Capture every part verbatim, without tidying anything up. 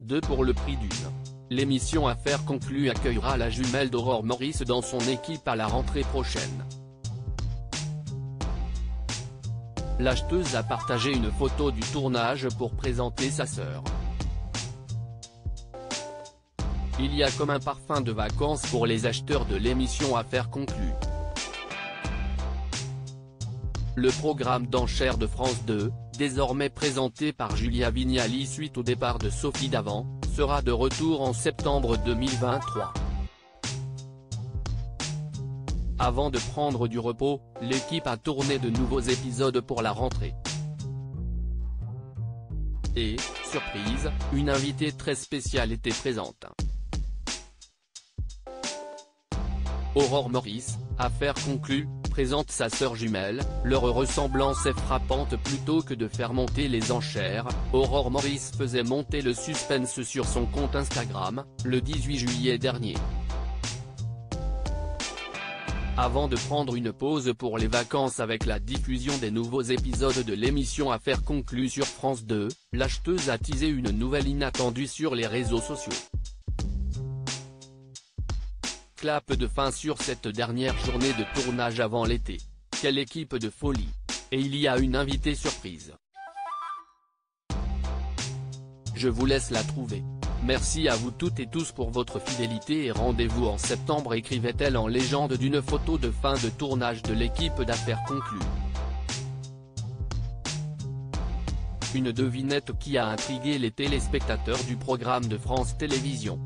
deux pour le prix d'une. L'émission Affaires conclues accueillera la jumelle d'Aurore Maurice dans son équipe à la rentrée prochaine. L'acheteuse a partagé une photo du tournage pour présenter sa sœur. Il y a comme un parfum de vacances pour les acheteurs de l'émission Affaires conclues. Le programme d'enchères de France deux, désormais présenté par Julia Vignali suite au départ de Sophie Davant, sera de retour en septembre deux mille vingt-trois. Avant de prendre du repos, l'équipe a tourné de nouveaux épisodes pour la rentrée. Et, surprise, une invitée très spéciale était présente. Aurore Maurice, Affaires conclues, présente sa sœur jumelle. Leur ressemblance est frappante. Plutôt que de faire monter les enchères, Aurore Maurice faisait monter le suspense sur son compte Instagram, le dix-huit juillet dernier. Avant de prendre une pause pour les vacances avec la diffusion des nouveaux épisodes de l'émission Affaires conclues sur France deux, l'acheteuse a teasé une nouvelle inattendue sur les réseaux sociaux. Clap de fin sur cette dernière journée de tournage avant l'été. Quelle équipe de folie! Et il y a une invitée surprise. Je vous laisse la trouver. Merci à vous toutes et tous pour votre fidélité et rendez-vous en septembre, écrivait-elle en légende d'une photo de fin de tournage de l'équipe d'Affaires conclues. Une devinette qui a intrigué les téléspectateurs du programme de France Télévisions.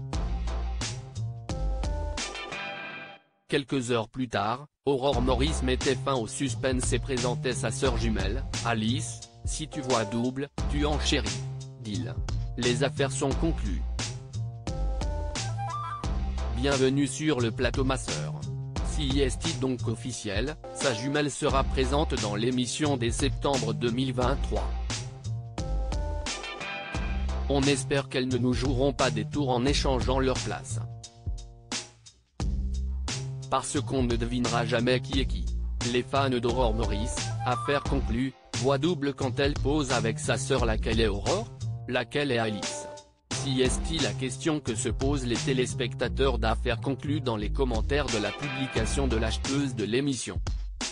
Quelques heures plus tard, Aurore Maurice mettait fin au suspense et présentait sa sœur jumelle, Alice. Si tu vois double, tu enchéris. Deal. Les affaires sont conclues. Bienvenue sur le plateau ma sœur. Si est donc officiel, sa jumelle sera présente dans l'émission dès septembre deux mille vingt-trois. On espère qu'elles ne nous joueront pas des tours en échangeant leur place. Parce qu'on ne devinera jamais qui est qui. Les fans d'Aurore Maurice, Affaires conclues, voient double quand elle pose avec sa sœur. Laquelle est Aurore? Laquelle est Alice? Si est la question que se posent les téléspectateurs d'Affaires conclues dans les commentaires de la publication de l'acheteuse de l'émission.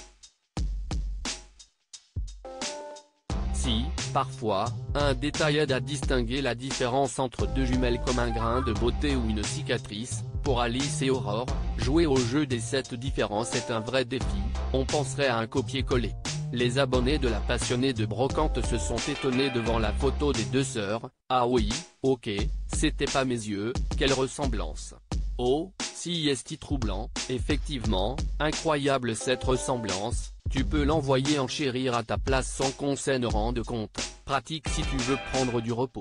Si, parfois, un détail aide à distinguer la différence entre deux jumelles comme un grain de beauté ou une cicatrice, pour Alice et Aurore, jouer au jeu des sept différences est un vrai défi. On penserait à un copier-coller. Les abonnés de la passionnée de brocante se sont étonnés devant la photo des deux sœurs. Ah oui, ok, c'était pas mes yeux, quelle ressemblance. Oh, si est troublant, effectivement, incroyable cette ressemblance. Tu peux l'envoyer enchérir à ta place sans qu'on s'en rende compte. Pratique si tu veux prendre du repos.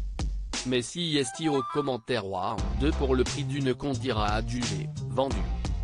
Mais si est au commentaire ouah, deux pour le prix d'une qu'on dira adjugé, vendu.